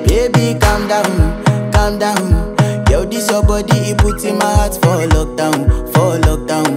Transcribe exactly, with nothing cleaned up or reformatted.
Baby, calm down, calm down. Yo, this your body, it puts in my heart for lockdown, for lockdown,